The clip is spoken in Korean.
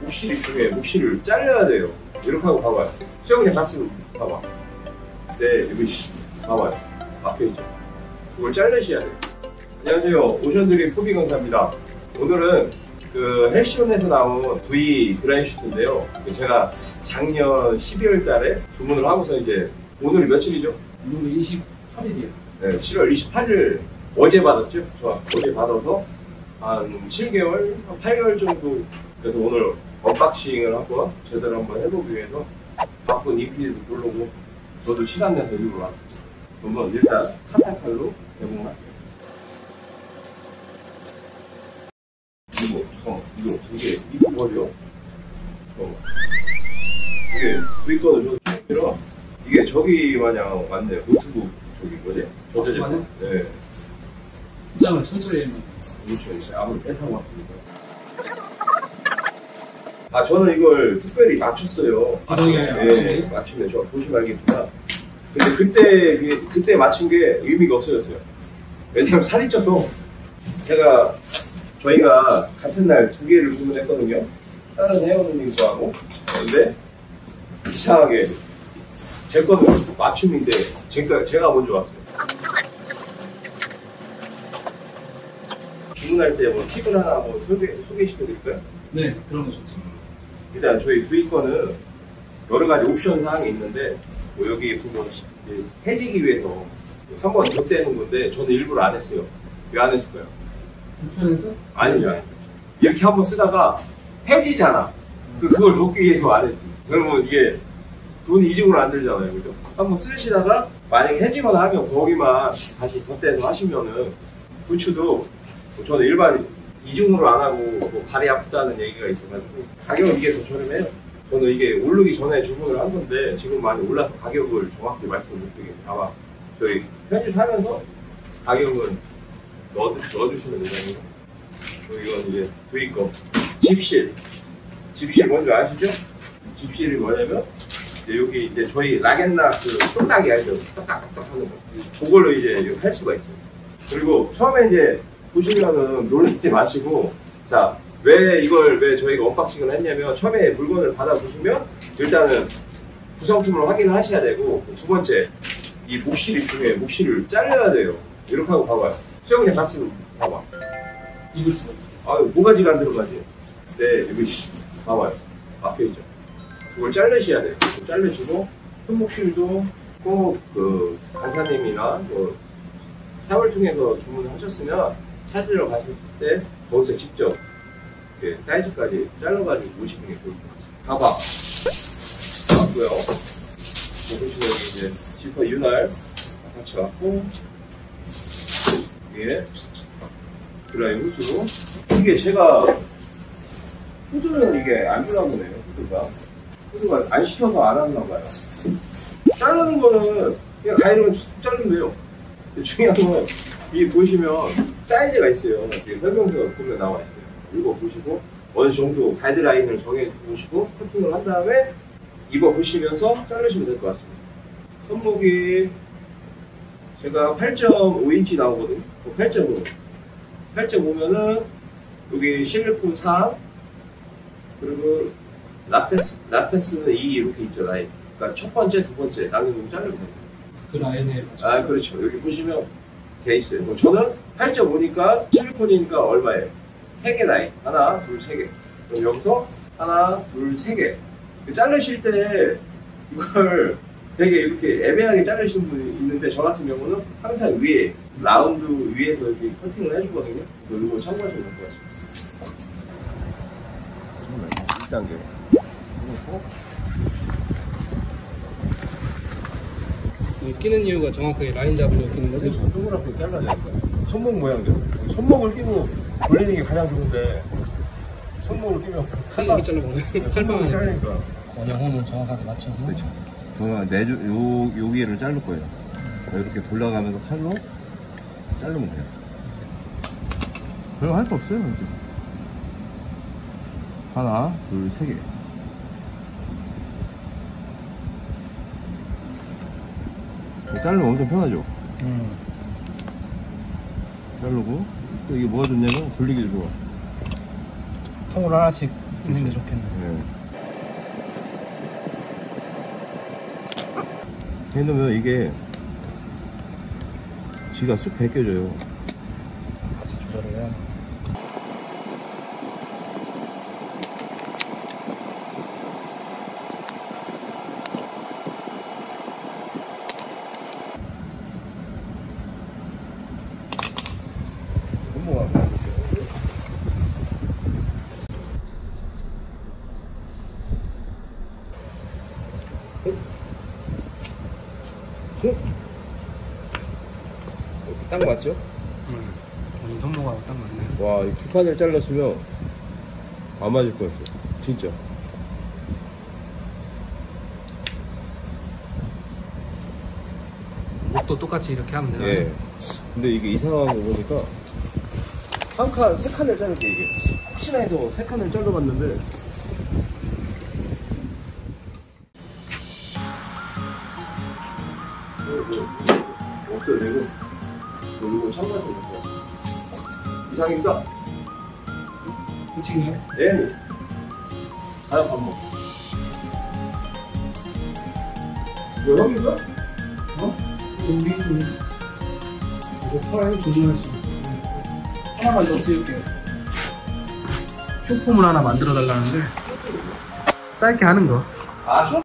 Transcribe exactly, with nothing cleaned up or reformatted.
묵실 중에 묵실을 잘라야 돼요. 이렇게 하고 봐봐요. 수영장 갔으면 봐봐. 네, 여기 봐봐요. 막혀있죠. 이걸 자르셔야 돼요. 안녕하세요. 오션드림 포비 강사입니다. 오늘은 그 헬시온에서 나온 V 드라이슈트인데요. 제가 작년 십이월 달에 주문을 하고서 이제 오늘이 며칠이죠? 오늘 이십팔 일이에요. 네, 칠월 이십팔일 어제 받았죠? 저 어제 받아서 한 칠 개월, 한 팔 개월 정도 그래서 오늘 언박싱을 한번 제대로 한번 해보기 위해서 바쁜 이피디도 부르고 저도 시간 내서 일부러 왔습니다. 그러면 일단 카타칼로 개봉할게요. 이거 잠깐만 이거 이게 이거 뭐죠? 잠깐만 이게 V거는 저도 처음 들어. 이게 저기 마냥 맞네요. 노트북 저기 뭐지? 박스 마냥? 네. 포장을 천천히 해면 그렇죠. 아무리 배 타고 왔으니까. 아 저는 이걸 특별히 맞췄어요. 구성이 네, 맞추네. 저 보시면 알겠지만 근데 그때 그때 맞춘 게 의미가 없어졌어요. 왜냐면 살이 쪄서 제가 저희가 같은 날 두 개를 주문했거든요. 다른 회원님 거하고. 근데 이상하게 제 거는 맞춤인데 제가 제가 먼저 왔어요. 주문할 때 뭐 팁을 하나 뭐 소개 소개시켜 드릴까요? 네, 그런 거 좋죠. 일단 저희 V 거는 여러 가지 옵션 사항이 있는데 뭐 여기 보면 해지기 위해서 한 번 덧대는 건데 저는 일부러 안 했어요. 왜 안 했을까요? 불편해서? 아니죠, 아니죠. 이렇게 한번 쓰다가 해지잖아. 그 그걸 덮기 위해서 안 했지. 그러면 이게 돈이 이중으로 안 들잖아요, 그죠? 한번 쓰시다가 만약에 해지거나 하면 거기만 다시 덧대서 하시면은 부츠도 저는 일반 이중으로 안 하고 뭐 발이 아프다는 얘기가 있어가지고 가격은 이게 더 저렴해요. 저는 이게 오르기 전에 주문을 한 건데 지금 많이 올라서 가격을 정확히 말씀 못 드리겠네요. 아마 저희 편집하면서 가격은 넣어, 넣어주시면 되잖아요. 이건 이제 V 거 집실. 집실 뭔지 아시죠? 집실이 뭐냐면 이제 여기 이제 저희 라겐나 그 손딱이 알죠? 딱딱딱딱 하는 거. 그걸로 이제 할 수가 있어요. 그리고 처음에 이제 보시면은 놀라지 마시고, 자, 왜 이걸 왜 저희가 언박싱을 했냐면, 처음에 물건을 받아보시면, 일단은 구성품을 확인을 하셔야 되고, 두 번째, 이 묵실이 중요해. 묵실을 잘라야 돼요. 이렇게 하고 봐봐요. 수영장 갔으면 봐봐. 입을 수. 아, 뭐가지가 안 들어가지? 네, 여기, 봐봐요. 막혀있죠. 이걸 자르셔야 돼요. 자르시고, 손목실도 꼭 그, 강사님이나 뭐, 샵을 통해서 주문을 하셨으면, 찾으러 가셨을 때 거기서 직접 이렇게 사이즈까지 잘라가지고 오시는 게 좋을 것 같습니다. 가방 나왔고요. 보시면 이제 지퍼 윤활 같이 왔고 이게 드라이 후스로 이게 제가 후드는 이게 안 들어가네요. 후드가 후드가 안 시켜서 안 하나 봐요. 자르는 거는 그냥 가위로만 쭉 자르면 돼요. 중요한 건 이 보시면 사이즈가 있어요. 설명서가 보면 나와 있어요. 이거 보시고 어느 정도 가이드라인을 정해 보시고 커팅을 한 다음에 입어 보시면서 자르시면 될 것 같습니다. 손목이 제가 팔 점 오 인치 나오거든요. 팔 점 오. 팔 점 오면은 여기 실리콘 사 그리고 라테스, 라테스는 이 이렇게 있죠. 라인. 그러니까 첫 번째, 두 번째 나누면 자르면 됩니다. 그 라인에 맞춰. 아, 그렇죠. 여기 보시면 돼 있어요. 저는 팔 점 오니까 실리콘이니까 얼마예요? 세 개 라인. 하나, 둘, 세 개. 그럼 여기서 하나, 둘, 세 개. 자르실 때 이걸 되게 이렇게 애매하게 자르시는 분이 있는데 저 같은 경우는 항상 위에, 라운드 위에서 이렇게 커팅을 해주거든요. 이거 참고하시면 될 것 같습니다. 일 단계. 끼는 이유가 정확하게 라인 잡으려고 끼는 거죠? 동그랗게 잘라야 돼. 손목 모양대로. 손목을 끼고 돌리는 게 가장 좋은데 손목을 끼면 칼로 잘라보네. 칼빵을 잘리니까. 원형홈을 정확하게 맞춰서. 그렇죠. 내주 요 여기를 자를 거예요. 이렇게 돌아가면서 칼로 자르면 돼요. 별로 할 거 없어요. 이렇게. 하나, 둘, 세 개. 자르면 엄청 편하죠? 음. 자르고 또 이게 뭐가 좋냐면 돌리기도 좋아. 통으로 하나씩 있는 게 좋겠네. 네. 해놓으면 이게 지가 쑥 벗겨져요. 다시 조절을 해야 돼. 딱 맞죠? 응. 이 손목하고 딱 맞네. 와, 이 두 칸을 잘랐으면 안 맞을 뻔했어. 진짜. 목도 똑같이 이렇게 하면 되나? 예. 근데 이게 이상한 거 보니까 한 칸, 세 칸을 자를게 이게. 혹시나 해서 세 칸을 잘라봤는데 없어요, 지금. 이거 참고하시면 돼요. 이상입니다. 지금 해? 네. 다음 밥 먹어. 이거 형인가? 어? 우리 이거 팔 조절할 수 있어. 하나만 더 찍을게. 쇼폼을 하나 만들어 달라는데 짧게 하는 거. 아,